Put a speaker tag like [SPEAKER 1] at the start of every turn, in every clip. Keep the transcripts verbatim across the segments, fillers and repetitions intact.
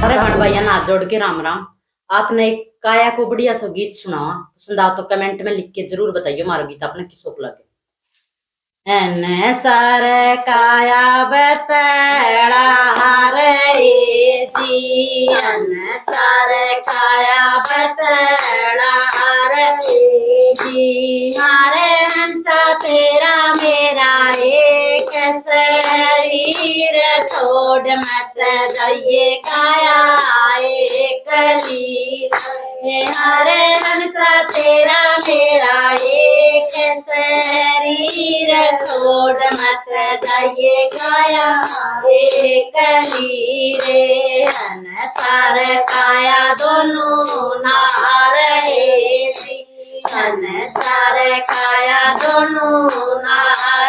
[SPEAKER 1] अरे भट भैया हाथ जोड़ के राम राम। आपने एक काया को बढ़िया सा गीत सुना, पसंद आ तो कमेंट में लिख के जरूर बताइए हमारा गीत आपने किसको लगे। एने सर काया बतड़ा रे जी, एने सर काया बतड़ा रे जी, मारे हंसा तेरा मेरा एक शरीर छोड़ मत जाइए काया एक लीर, हरे हंसा तेरा मेरा एक शरीर छोड़ मत जाइए काया एक लीरे, अनसार काया दोनों नार अनसार काया दोनों नार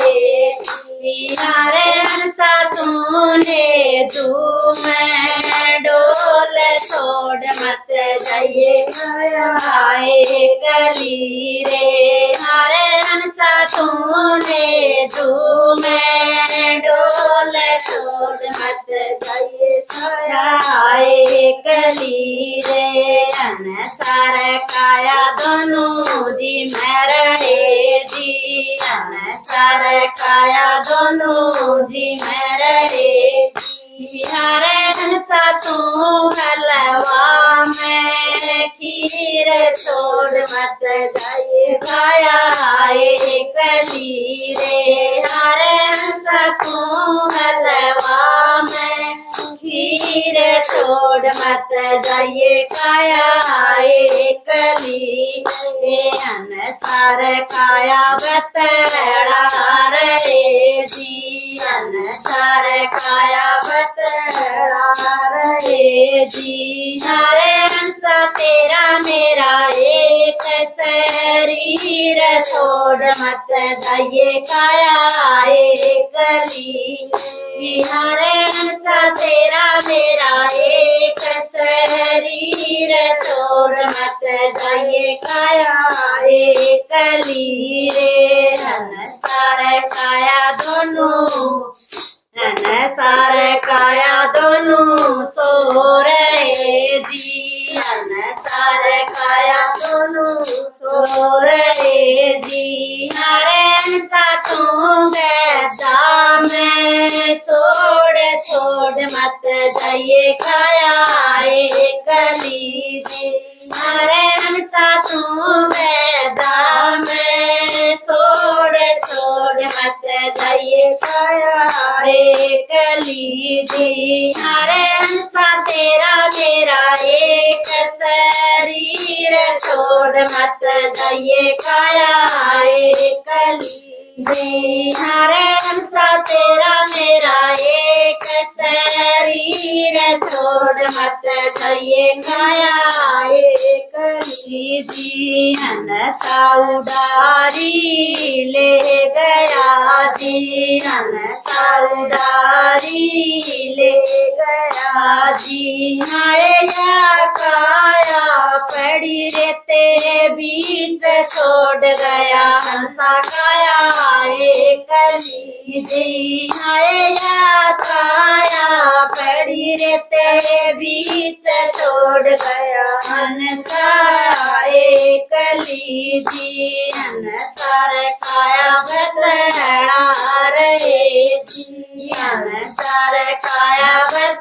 [SPEAKER 1] हरे हंसा तूने तू मैं डोल छोड़ मत जाइए काया एक लीरे, हरे हंसा तूने तू मैं डोल छोड़ मत जाइए काया एक लीरे, अनसार काया दोनों दी मैं रहे दी, अनसार काया दोनों दी मैं रहे दी, हरे हंसा तू हलवा में खीर छोड़ मत जाइए काया एक लीरे, हरे हंसा तू हलवा में खीर छोड़ मत जाइए काया एक लीरे, अनसार काया बतड़ा रे जी, अनसार काया बतड़ा रे जी, हरे हंसा तेरा मेरा एक शरीर छोड़ मत जाइए काया एक लीरे, हरे हंसा तेरा मेरा एक शरीर छोड़ मत जाइए काया एक लीरे, अनसार काया दोनों अनसार काया दोनों सो रहे जी, अनसार काया दोनों सो रहे जी, हरे हंसा तू गदा में छोड़ छोड़ मत जाइए काया एक लीरे, हरे हंसा तू गदा में छोड़ छोड़ मत जाइए काया एक लीरे, हरे हंसा तेरा मेरा एक शरीर छोड़ मत जाइए काया एक लीरे, हरे हंसा तेरा मेरा एक शरीर छोड़ मत जाइए काया एक लीरे, हंसा उडारी ले गया जी, हंसा उडारी ले गया जी, आया काया पड़ी रे तेरे बीच छोड़ गया हंसा काया एक लीरे, आया काया पड़ी रे तेरे बीच छोड़ गया हंसा एक लीरे, अनसार काया बतड़ा रे जी, अनसार काया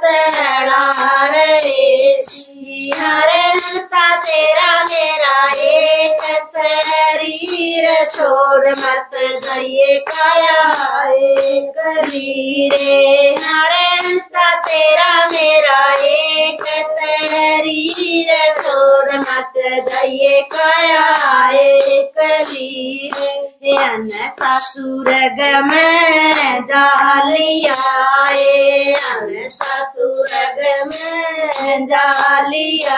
[SPEAKER 1] बतड़ा रे जी, हरे हंसा तेरा मेरा एक शरीर छोड़ मत जाइए काया एक लीरे, हरे हंसा तेरा मेरा एक शरीर छोड़ मत जाइए काया एक लीरे, अनसा सुरग में जालिया अनसा सुरग में जालिया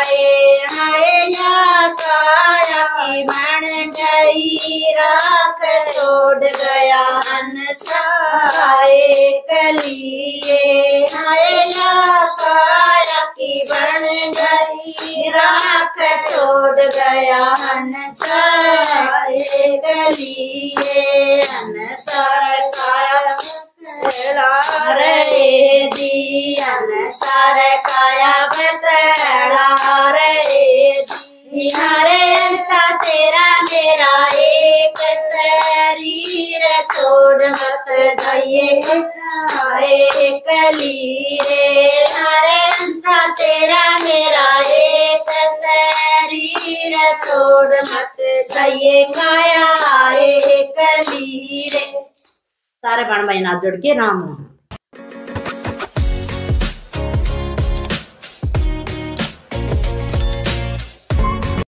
[SPEAKER 1] हया काया की बन गई राख छोड़ गया अनसा एक लिए, हया काया की बन गई राख छोड़ गया अनसा एक लिए, अनसार काया रे दियन सार काया बतड़ा रे दिया रे अंसा तेरा मेरा एक शरीर छोड़ मत जाइए कली रे हरे अंसा तेरा मेरा एक शरीर छोड़ मत जाइए काया कली रे। सारे बन भाई ना जुड़ के राम राम।